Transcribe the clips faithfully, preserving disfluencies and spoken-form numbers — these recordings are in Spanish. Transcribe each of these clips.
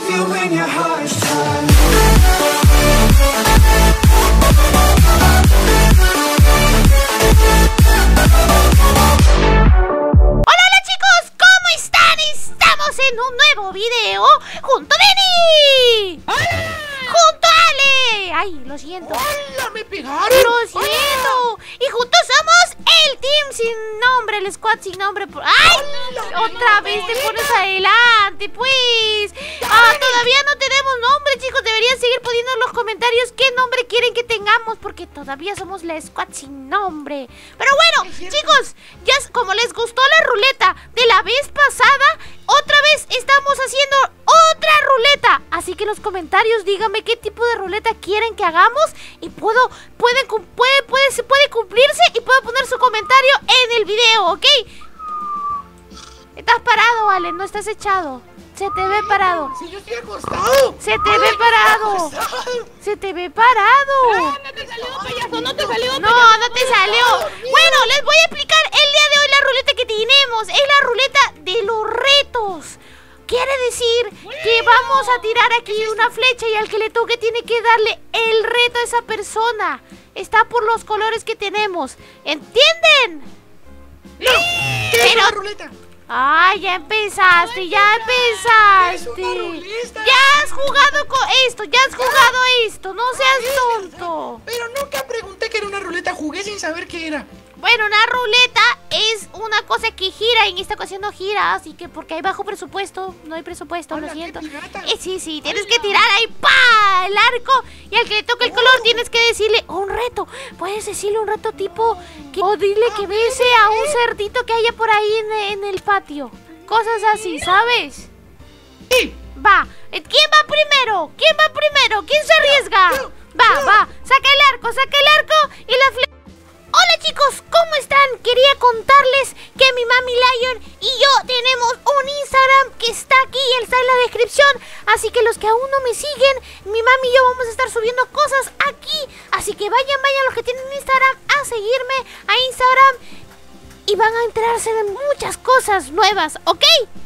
you when your heart's tired. En un nuevo video junto a Benny. Junto a Ale. Ay, lo siento. ¡Hola! ¡Me pegaron! Lo siento. Y juntos somos el team sin nombre, el squad sin nombre. ¡Ay! Hola, Otra vez te pones adelante, pues. Ah, todavía no tenemos nombre, chicos. Deberían seguir poniendo en los comentarios qué nombre quieren que tengamos, porque todavía somos la squad sin nombre. Pero bueno, chicos, ya como les gustó la ruleta de la vez pasada, otra vez estamos haciendo otra ruleta. Así que en los comentarios díganme qué tipo de ruleta quieren que hagamos. Y puedo, pueden, puede, puede, se puede cumplirse y puedo poner su comentario en el video, ¿ok? Estás parado, Ale, no estás echado. Se te ve parado. Si yo estoy acostado. Se te ve parado. Se te ve parado. Ah, no te salió, payaso, no te salió. No, payaso, no te salió. Bueno, les voy a explicar el día de hoy la ruleta que tenemos. Es la ruleta de los retos. Quiere decir que vamos a tirar aquí una flecha y al que le toque tiene que darle el reto a esa persona. Está por los colores que tenemos. ¿Entienden? No, ¿qué es Pero- una ruleta? Ay, ya empezaste, ya empezaste. Es una ruleta. Ya has jugado con esto, ya has jugado esto. No seas tonto. Pero nunca pregunté que era una ruleta, jugué sin saber qué era. Bueno, una ruleta es una cosa que gira. En esta ocasión no gira, así que porque hay bajo presupuesto. No hay presupuesto, Hola, lo siento. qué pirata. Eh, sí, sí, tienes Hola. que tirar ahí, ¡pa! El arco. Y al que le toque el color tienes que decirle un reto. Puedes decirle un reto tipo que, o dile que bese a un cerdito que haya por ahí en, en el patio. Cosas así, ¿sabes? Sí. Va, eh, ¿quién va primero? ¿Quién va primero? ¿Quién se arriesga? yo, Va, yo. va, saca el arco, saca el arco y la flecha. Hola chicos, ¿cómo están? Quería contarles que mi mami Lion y yo tenemos un Instagram que está aquí, está en la descripción. Así que los que aún no me siguen, mi mami y yo vamos a estar subiendo cosas aquí. Así que vayan, vayan los que tienen Instagram a seguirme a Instagram y van a enterarse de muchas cosas nuevas, ¿ok?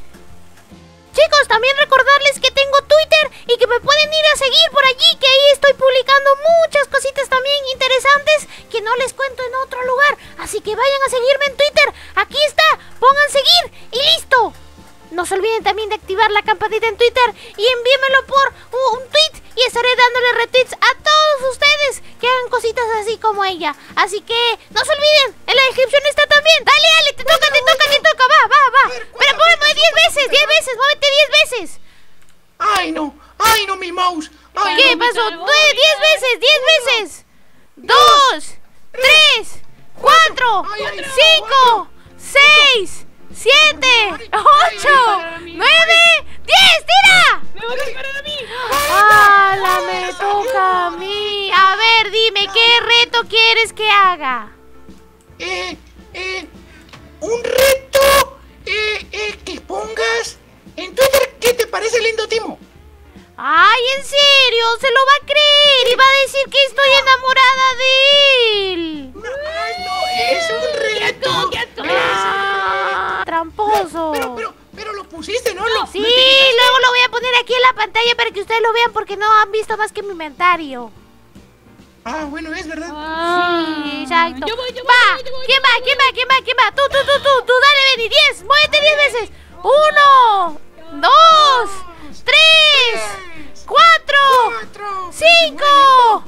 Chicos, también recordarles que tengo Twitter y que me pueden ir a seguir por allí, que ahí estoy publicando muchas cositas también interesantes que no les cuento en otro lugar. Así que vayan a seguirme en Twitter. Aquí está, pongan seguir y listo. No se olviden también de activar la campanita en Twitter y envíenmelo por un tweet y estaré dándole retweets a todos ustedes que hagan cositas así como ella. Así que no se olviden, en la descripción está también. Dale, Ale, te toca, te toca, te toca, va, va, va. Pero muéveme diez veces, diez veces, muévete diez veces. Ay, no. Ay, no, mi mouse. Ay, ¿Qué no. pasó? Nueve, diez veces, diez veces. Dos, tres, cuatro, Ay, ay, cinco, seis, siete, ocho, nueve, diez, ¡tira! ¡Me vas a disparar a mí! ¡Hala, me toca a mí! A ver, dime, ¿qué reto quieres que haga? Eh, eh, un reto eh, eh, que pongas en Twitter que te parece lindo Timo. ¡Ay, en serio! ¡Se lo va a creer! Y va a decir que estoy enamorada de él. No, ay, no, es un reto. ¡Qué asco! Ah, tramposo. Pero, pero, pero lo pusiste, ¿no? Lo, Sí, lo etiquetaste. luego lo voy a poner aquí en la pantalla para que ustedes lo vean porque no han visto más que mi inventario. Ah, bueno, es verdad. Sí, exacto. Yo voy, yo voy, va, yo voy, yo voy, ¿quién yo va? voy, ¿Quién yo va? ¿Quién va? ¿Quién va? Tú, tú, tú, tú, tú, dale, Benny, diez, muévete diez veces. Uno, dos, tres, cuatro, Cuatro. cinco,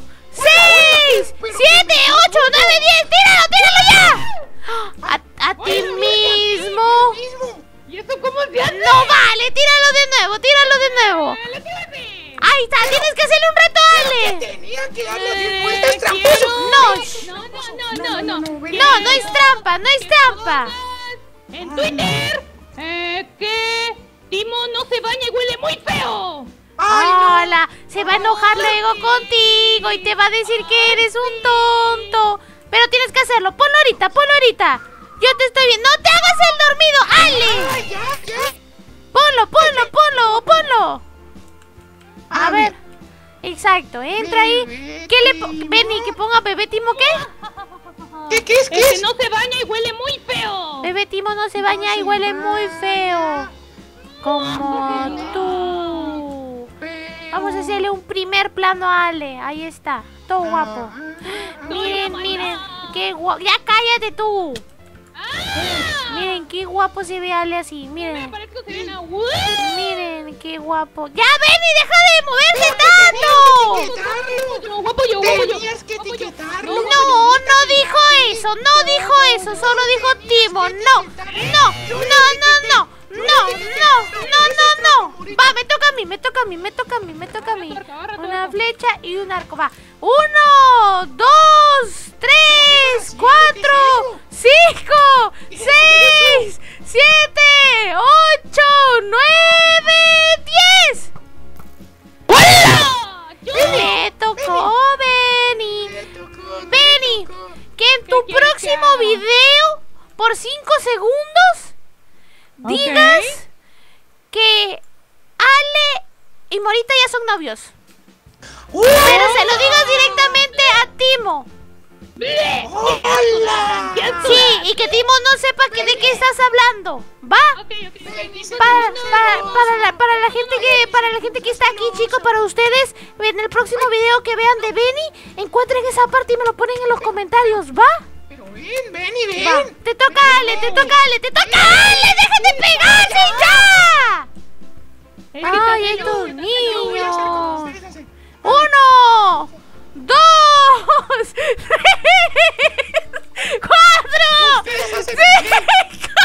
seis, pero- siete, ocho, nueve, diez. ¡Tíralo, tíralo ya! A, a ti mismo. Mismo. ¿Y eso cómo se hace? No vale, tíralo de nuevo, tíralo de nuevo. ¡Dale, tírate! Ahí está, tienes que hacerle un reto, Ale. Tenía que dar las Eh, diez vueltas, tramposo. quiero- No, No, no, no, no, no. ven. No, no es trampa, no es trampa. En Twitter, eh, que Timo no se baña y huele muy feo. Ay, no. Hola, se va a enojar luego contigo y te va a decir que eres un tonto. Pero tienes que hacerlo, ponlo ahorita, ponlo ahorita. Yo te estoy viendo, no te hagas el dormido, Ale. Ay, ya, ya. Ponlo, ponlo, ponlo, ponlo. A Ah, ver, exacto, entra ahí. Bebé ¿Qué le po- Timo. Benny, que ponga bebé Timo qué? ¿Qué, qué es? ¿Qué Es que es? no se baña y huele muy feo. Bebé Timo no se baña y se huele muy baña. feo. Como tú. hacerle un primer plano a Ale. Ahí está, todo guapo. Miren, miren, qué guapo. Ya cállate tú. Miren qué guapo se ve Ale así. Miren. Miren qué guapo. ¡Ya ven y deja de moverse tanto! Guapo yo, guapo yo. Tenías que etiquetarlo. No, no dijo eso, no dijo eso, solo dijo Timo. No, no, no, no, no. No, no, no, no, no. Va, me toca a mí, me toca a mí, me toca a mí, me toca a mí. Una flecha y un arco, va. Uno, dos, tres, cuatro, cinco, seis, siete, ocho, nueve, diez. Me tocó, Benny. Benny, que en tu próximo video, por cinco segundos, digas Okay. que Ale y Morita ya son novios. ¡Uh! Pero se lo digas directamente a Timo. ¡Hola! Sí, y que Timo no sepa que de qué estás hablando. ¿Va? Ok, ok, ok. Para, para, para, la, para la gente que para la gente que está aquí, chicos, para ustedes, en el próximo video que vean de Benny, encuentren esa parte y me lo ponen en los comentarios, ¿va? Pero ven, ven y ven. Va. Te toca Ale, te toca Ale, te toca Ale, déjate pegarse ya. Es que Ay, también estos yo- Yo voy a hacer como niños. ustedes hacen. Uno, dos, tres, cuatro, Ustedes hacen cinco,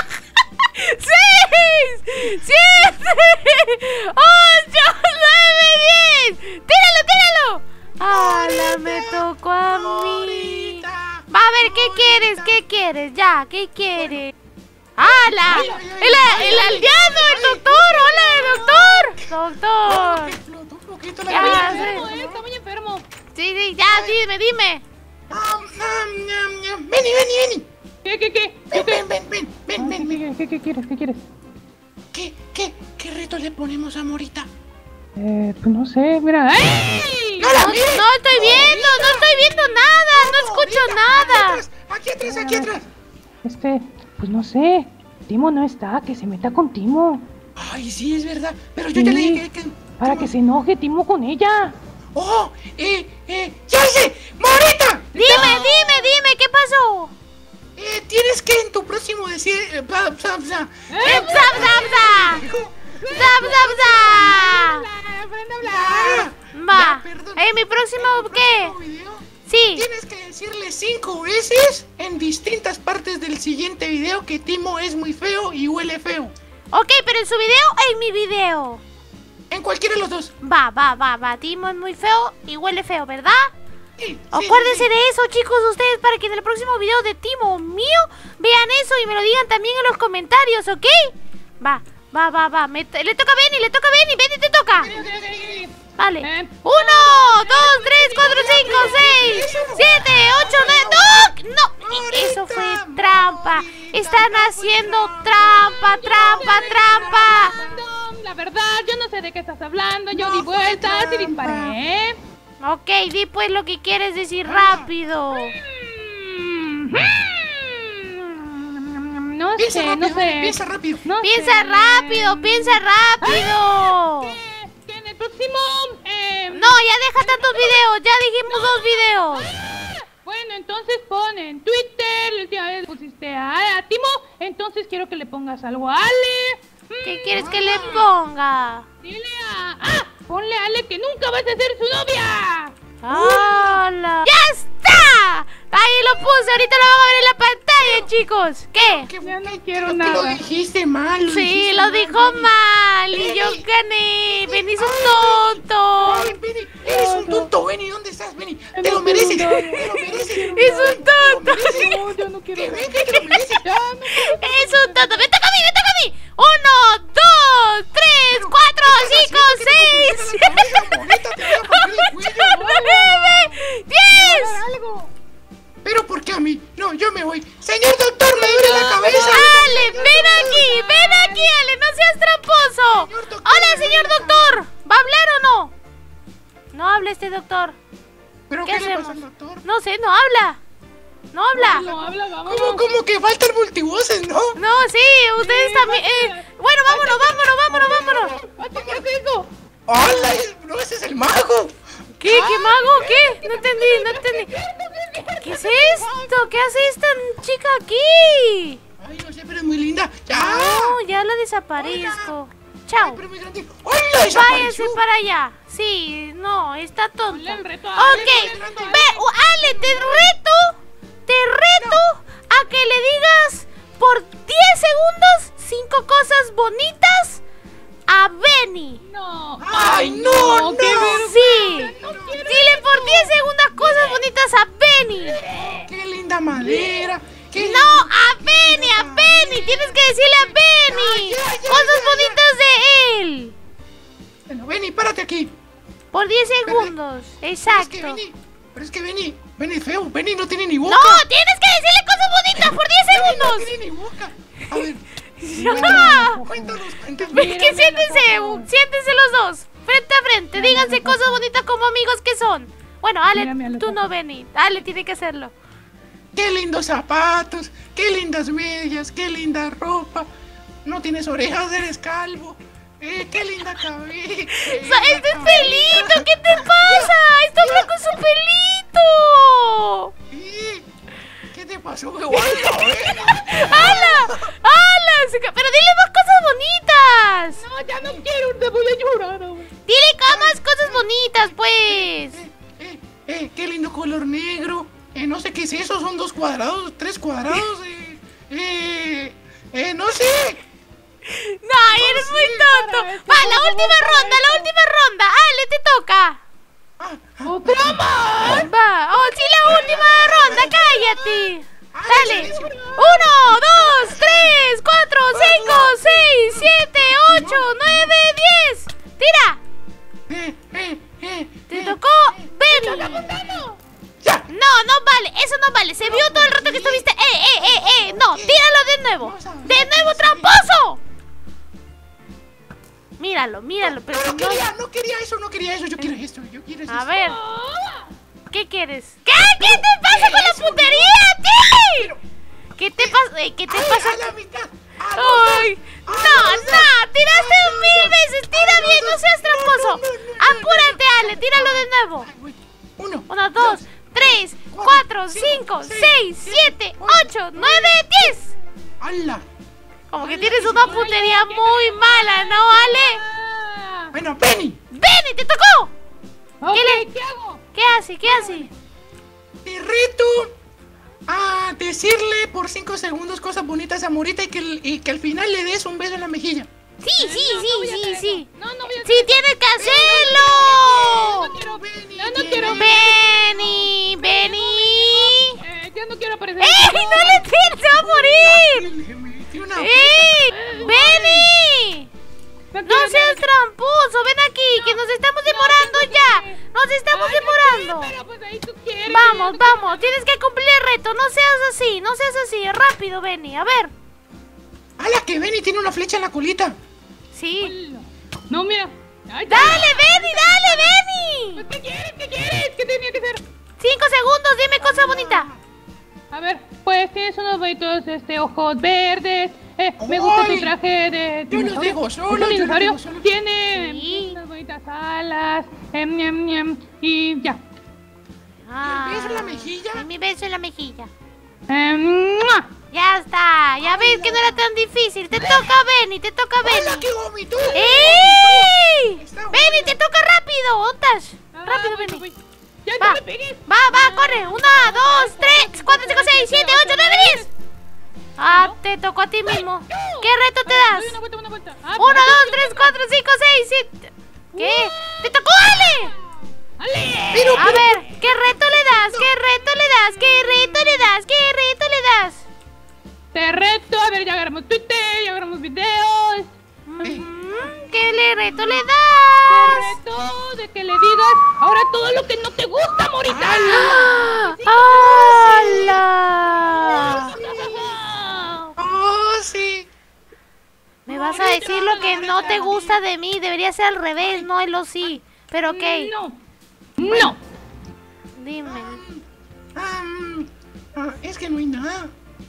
seis, siete, ocho, nueve, diez. ¡Tíralo, tíralo! ¡Hala, me tocó a mí! Morita. Va a ver, ¿qué quieres? ¿Qué quieres? Ya, ¿qué quieres? ¡Hala! ¡El, el aldeano, el doctor! ¡Hola, doctor! ¡Doctor! Me explotó un poquito la Ya, cabeza. sí. enfermo, eh, está muy enfermo. Sí, sí, ya, dime, dime. Ah, nam, nam, nam. Vení, vení, vení. ¿Qué, qué, qué? Ven, ven, ven, ven, ven, ven, ven. ¿Qué, qué, qué quieres? ¿Qué quieres? ¿Qué, qué, qué reto le ponemos a Morita? Eh, pues no sé, mira. ¡Ey! ¡No la No, mires! no estoy viendo, no estoy viendo nada, no escucho Morita, nada. Aquí atrás, aquí atrás. Este, pues no sé. Timo no está, que se meta con Timo. Ay, sí, es verdad. Pero yo ya le dije que... Para que se enoje Timo con ella. ¡Oh! ¡Eh, eh! ¡Ya sé! ¡Morita! Dime, dime, dime, ¿qué pasó? Eh, tienes que en tu próximo decir... Eh, pa- pa- pa- ¡Eh, zap, zap, zap! ¡Zap, zap, zap! Aprende a Ya, Va, ya, perdón. ¿en mi próximo qué? próximo video Sí. tienes que decirle cinco veces en distintas partes del siguiente video que Timo es muy feo y huele feo. Ok, pero en su video o en mi video. En cualquiera de los dos. Va, va, va, va. Timo es muy feo y huele feo, ¿verdad? Sí, sí, Acuérdense sí, sí. de eso, chicos, ustedes, para que en el próximo video de Timo o mío vean eso y me lo digan también en los comentarios, ¿ok? Va, va, va, va. Me t- le toca a Benny, le toca a Benny, Benny te toca. Vale. Eh. Uno, dos, tres, cuatro, cinco, seis, siete, ocho, nueve. ¡No! ¡No! Eso fue trampa. Están haciendo trampa, trampa, trampa. La verdad, yo no sé de qué estás hablando. Yo di vueltas y disparé. Ok, di pues lo que quieres decir rápido. Mm, No Piensa sé, rápido, no sé. piensa rápido. No Piensa sé. rápido, piensa rápido. Que, que en el próximo. eh, No, ya deja tantos videos, ya dijimos dos videos. Bueno, entonces pon en Twitter. La última vez pusiste a, a Timo. Entonces quiero que le pongas algo a Ale. Mm, ¿Qué quieres que le ponga? Dile a. ¡Ah! Ponle a Ale que nunca vas a ser su novia. ¡Hala! ¡Ya está! Ahí lo puse, ahorita lo van a ver en la pantalla, chicos. ¿Qué? ¿Qué, Ya no qué- quiero qué- nada. Lo dijiste mal. Sí, dijiste lo mal. dijo mal y yo gané. Benny es un tonto. Ay, Benny, eres un tonto, Benny. ¿Dónde estás, Benny? Te lo mereces. Te lo mereces. Es un tonto. No, yo no quiero. Que venga, te lo mereces. Ya, no quiero. Es un tonto. Me toca a mí, me toca a mí. Uno, dos, tres, cuatro, cinco, seis, siete, Morita, te voy a partir el cuello. nueve, diez. Algo. Pero ¿por qué a mí? No, yo me voy. Señor doctor, me duele la cabeza. Ale, ven aquí, ven aquí, Ale, no seas tramposo. Señor doctor, Hola, me duele señor la doctor. ¿Va a hablar o no? No habla este doctor. ¿Pero ¿Qué qué, le hacemos? pasa al doctor? No sé, no habla. No habla. No habla, vamos. ¿Cómo, cómo que faltan multivoces, no? No, sí, ustedes también. eh, bueno, vámonos, vámonos, vámonos, vámonos. ¿Qué es eso? ¡Hola! No, ese es el malo. ¿qué mago? ¿Qué? No entendí, no entendí. ¿Qué es esto? ¿Qué hace esta chica aquí? Ay, no sé, pero es muy linda. ¡Ya! No, ya la desaparezco. Chao. Ay, pero muy grande. ¡Hola! Váyase Desapareció. para allá. Sí, no, está tonta. Ponle el reto a Ale, Ok, ponle el reto a Ale. ve, uh, Ale, te reto, te reto a que le digas por diez segundos cinco cosas bonitas a Benny. No. Ay, no, qué no. vergüenza. Sí, No quiero dile por diez segundos cosas bonitas a Benny. ¡Qué linda madera! ¡Qué No, a Benny, a Benny, tienes que decirle a Benny Ya, ya, ya, cosas ya, ya. bonitas de él. Bueno, Benny, párate aquí. Por diez segundos, Pero es que exacto. Benny, pero es que Benny, Benny es feo. Benny no tiene ni boca. No, tienes que decirle cosas bonitas por diez Benny no segundos. tiene ni boca. A ver. Ya. Cuéntanos, cuéntanos. Es que siéntense, siéntense los dos, frente a frente. Díganse cosas bonitas como amigos que son. Bueno, Ale, Mírame a los tú ojos. no, Benny. Ale tiene que hacerlo. Qué lindos zapatos, qué lindas medias, qué linda ropa. No tienes orejas, eres calvo. Eh, qué linda cabeza. O sea, este es pelito, ¿qué te pasa? Está blanco su pelito. Eh, ¿Qué te pasó? ¡Me guarda, eh! ¡Hala! ¡Hala! Se ca- Pero dile más cosas bonitas. No, ya no quiero, te voy a llorar. güey. Dile ca- más cosas bonitas, pues. Eh, eh, eh, qué lindo color negro. Eh, no sé qué es eso, son dos cuadrados, tres cuadrados. Eh, eh, eh no sé. No, eres muy tonto. para esto, Va, por la favor, última para ronda, la esto. última ronda. Ale, te toca. Ah, ah, ¡Otra más! Va, oh, sí, la última ronda, cállate. Dale. sí, sí. Uno, dos, tres, cuatro, cinco, seis, siete, ocho, nueve, diez. Tira. eh, eh, eh, Te eh. tocó Benny. ¡Ya! No, no vale, eso no vale. Se vio todo el rato que estuviste. ¡Eh, eh, eh, eh! No, tíralo de nuevo. ¡De nuevo, tramposo! Míralo, míralo, pero No, si no no. quería, no quería eso, no quería eso. Yo quiero esto, yo quiero eso. A ver, ¿qué quieres? ¿Qué? ¿Qué te pasa con la puntería, tío? ¿Qué te pasa? eh, ¿Qué te Ay, pasa? a la mitad. A los ¡Ay! dos, ¡No, a los dos. no! ¡Tiraste Ay, no, mil no. veces! ¡Tira Ay, no, bien! no. ¡No seas tramposo! No, no, no, no, ¡Apúrate, Ale! ¡Tíralo de nuevo! Ay, güey. Uno, Uno, dos, tres, cuatro, cinco, seis, siete, ocho, nueve, diez. ¡Hala! Como que tienes una puntería muy mala, ¿no, Ale? Ah, Bueno, Benny, ¡Benny, te tocó! ok, ¿Qué le- ¿qué hago? ¿Qué hace? ¿Qué hace? te reto a decirle por cinco segundos cosas bonitas a Morita y que, el- y que al final le des un beso en la mejilla. Sí, sí, No, sí, no voy a sí, hacer sí. eso. No, no voy a hacer ¡Sí, eso. tienes que No hacerlo! quiero, Benny, ya no tiene- quiero. ¡Benny! ¡Benny! Eh, ya no quiero aparecer. ¡Ey! ¡No le tires! ¡Se va a morir! Le metí una ¡Ey! ¡Benny! No, ¡No quiero, seas quiero. tramposo! ¡Ven aquí! ¡Que nos estamos demorando ya! ¡Nos estamos Ay, no demorando! sé, pero pues ahí tú quieres, Vamos, yo no vamos, tienes que cumplir el reto. No seas así, no seas así. Rápido, Benny. A ver. ¡Hala, que Benny tiene una flecha en la colita! Sí. quiero. No, mira. Ay, ya. ¡Dale, Benny! ¡Dale, Benny! Pues, ¿qué quieres? ¿Qué quieres? ¿Qué tenía que hacer? Cinco segundos, dime cosa bonita. A ver, pues tienes unos bonitos este, ojos verdes. Eh, me gusta tu Ay, traje de yo los dinosaurio. dejo solos, ¿Es un yo los dinosaurio? dejo solos. Tiene Sí. unas bonitas alas. Em, ñam, ñam, y ya. Ah, beso en la mejilla? y mi beso en la mejilla. Em, ¡mua! Ya está. Ya ves que no era tan difícil. Te toca, Benny. Te toca, ¡Hala, Benny. que vomitó! ¡Ey! Está Benny, buena. te toca rápido. ¿Ontas? Ah, Rápido, voy, Benny. voy, voy. Ya Va, no me pegues. va, va, corre. Una, dos, tres, cuatro, cinco, seis, siete, ocho, nueve, diez. Ah, te tocó a ti mismo. ¿Qué reto te Doy das? una vuelta, una vuelta. Ah, Uno, pero- dos, tres, cuatro, cinco, seis, siete. ¿Qué? ¡Te tocó, Ale! ¡Ale! Pero, A pero, ver, ¿qué reto le das? ¿Qué reto le das? ¿Qué reto le das? ¿Qué reto le das? Te reto. A ver, ya agarramos Twitter, ya agarramos videos. Mm, ¿Qué le reto le Te das? reto de que le digas ahora todo lo que no te gusta, Morita. ¡Ah! ¡Hala! ¡Oh, sí! Me vas a decir lo que no te gusta de mí. Debería ser al revés, no el o sí. Pero ok, No. No. dime. Ah, mm, ah, es que no hay nada.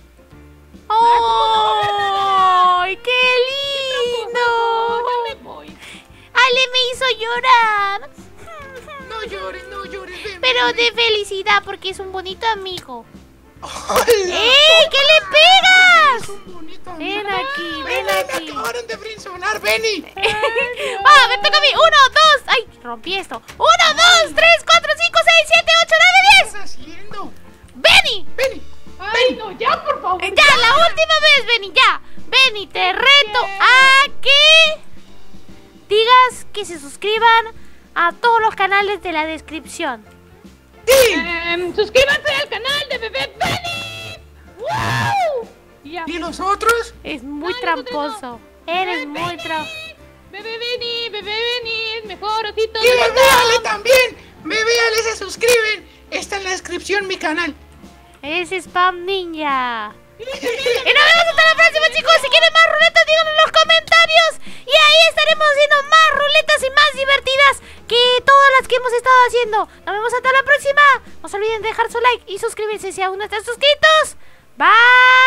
¡Ay, qué lindo! Ya me voy. Ale me hizo llorar. No, no llores, no llores. Ven, Pero ven, de felicidad, porque es un bonito amigo. ¡Hola! ¡Ey! ¿Qué le pegas? Es un bonito amigo. Ven aquí, ven Ven, aquí. me acabaron de frenzonar, Benny. ¡Ah, me toca a mí! ¡Uno, dos! ¡Ay, rompí esto! ¡Uno, dos, tres, cuatro, cinco, seis, siete, ocho, ¿Qué nueve, diez! estás haciendo? ¡Benny! Benny, Ay, no, ya, por favor. ¡Ya, la última vez, Benny! ¡Ya! Benny, te reto a que digas que se suscriban a todos los canales de la descripción. sí. Em, suscríbanse al canal de Bebé Benny. ¡Wow! Y ya. ¿Y los otros? Es muy No, tramposo. Eres muy tramposo. Bebé Benny, Bebé Benny, es mejor osito Y de Bebé montón. Ale también. Bebé Ale se suscriben. Está en la descripción mi canal. Es Spam Ninja. Y nos vemos hasta la próxima, chicos. Si quieren más ruletas, díganlo en los comentarios. Y ahí estaremos haciendo más ruletas y más divertidas que todas las que hemos estado haciendo. Nos vemos hasta la próxima. No se olviden de dejar su like y suscribirse si aún no están suscritos. Bye.